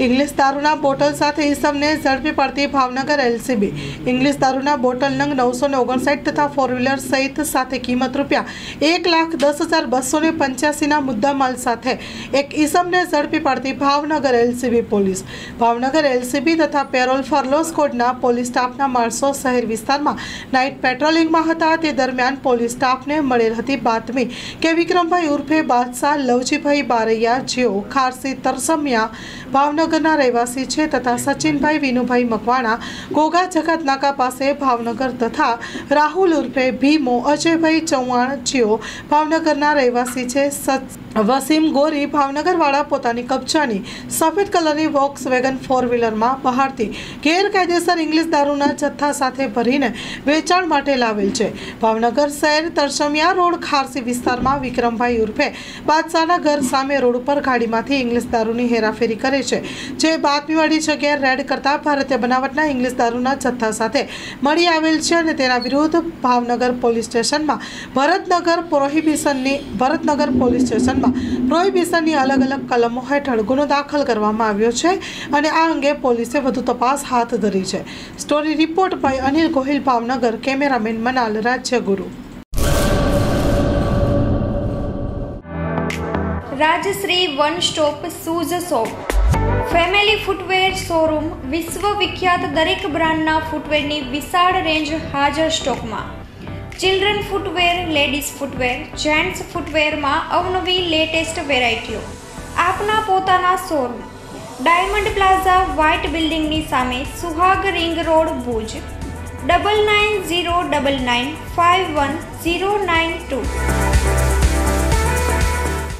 English दारूना bottle साथे ईसमने झड़पी पड़ती भावनगर एलसीबी। इंग्लिश दारूना बोटल नंग 959 तथा फोर व्हीलर सहित साथे कीमत रूपिया 1,10,285 ना मुद्दामाल साथे एक ईसमने झड़पी पड़ती Bhavnagar LCB police. Bhavnagar LCB तथा पेरोल फरलो स्क्वॉडना पोलीस स्टाफना माणसो शहर विस्तारमां नाइट पेट्रोलिंगमां हता। ते दरमियान पोलीस स्टाफने मळेल हती बातमी के विक्रमभाई उर्फे बादशाह लवजीभाई बारैया जेओ खारसी तरसमिया भावनगरना રહેવાસી છે તથા સચિનભાઈ વિનુભાઈ મકવાણા ઘોઘા જગત નાકા પાસે ભાવનગર તથા રાહુલ ઉર્ફે ભીમો અજયભાઈ ચૌહાણ જેઓ ભાવનગરના રહેવાસી છે। વસીમ ગોરી ભાવનગરવાળા પોતાની કબજાની સફેદ કલરની વોક્સવેગન ફોર વ્હીલરમાં બહારથી ગેરકાયદેસર ઇંગ્લિશ દારૂના જથ્થા સાથે ભરીને વેચાણ માટે લાવેલ છે। ભાવનગર શહેર તરસમિયા રોડ ખારસી વિસ્તારમાં વિક્રમભાઈ ઉર્ફે બાદશાહના ઘર સામે રોડ ઉપર ગાડીમાંથી ઇંગ્લિશ દારૂની હેરાફેરી કરે છે। જે બાતમીવાળી જગ્યાએ રેડ કરતા ભારતીય બનાવટના ઇંગ્લિશ દારૂના જથ્થા સાથે મળી આવેલ છે અને તેના વિરુદ્ધ ભાવનગર પોલીસ સ્ટેશનમાં ભરતનગર પોલીસ સ્ટેશન પ્રોહિબિશનની अलग अलग कलमों हेठळ गुनो दाखल करवामां आव्यो छे अने आ अंगे पोलीसे वधु तपास हाथ धरी छे। Story report by Anil Gohil, Bhavnagar. Cameraman Manal Rajyaguru. Rajshree one stop shoes shop family footwear showroom विश्व विख्यात दरेक ब्रांडना फूटवेरनी विशाळ रेंज हाजर स्टॉकमां। Children footwear, ladies footwear, gents footwear में अवनवी लेटेस्ट वेरायटीओ आपना पोताना showroom diamond plaza white building नी सामे सुहाग रिंग रोड भुज 9909951092।